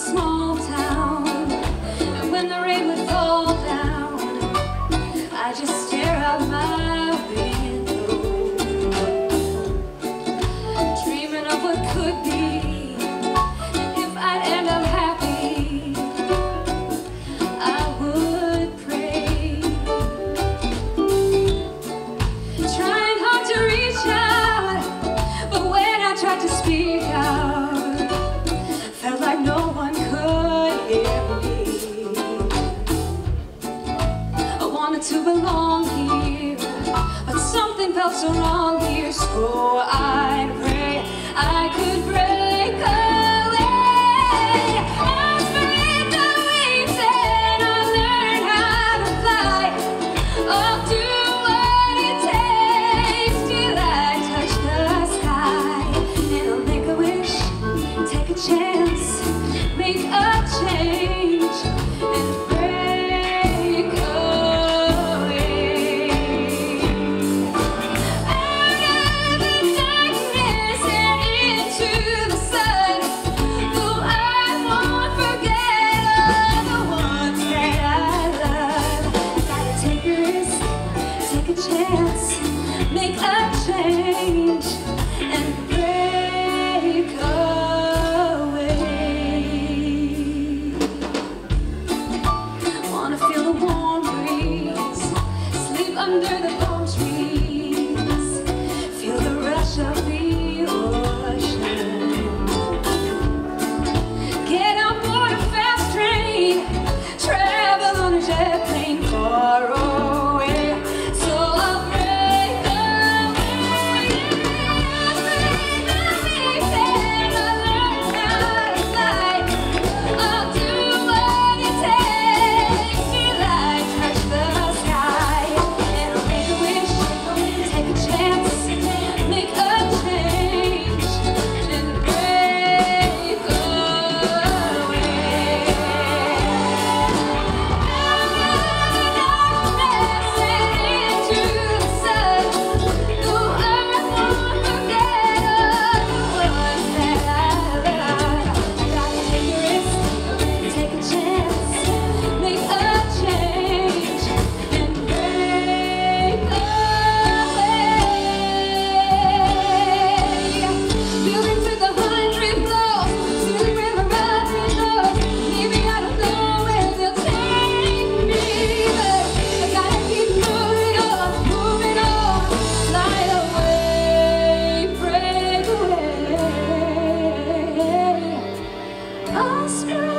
small town, and when the rain would fall down, I just stare out my window, dreaming of what could be. And if I'd end up happy, I would pray, trying hard to reach out, but when I tried to speak out, felt like no one could hear me. I wanted to belong here, but something felt so wrong here, so I'd pray I could break away. I spread the wings and I learned how to fly. I'll do what it takes till I touch the sky, and I'll make a wish, take a chance, make a change, and break away. Out of the darkness and into the sun, though I won't forget all the ones that I love. Gotta take a risk, take a chance, make a change, and break away. Wanna feel the warm breeze, sleep under the palm trees, feel the rush of the ocean, get on board a fast train, travel on a jet plane far away. So I'll break away. I'll break the wings and I'll learn how to fly. I'll do what it takes till I touch the sky, and I'll make a wish, take a chance, make a change, and break away. Out of the darkness and into the sun, though I won't forget all the ones that I love. Gotta take a risk, take a chance, make a change, and break away. Building with 100 floors, ceiling with a rising floor. Maybe I don't know where they'll take me, but I gotta keep moving on, fly away, break away. I'll spread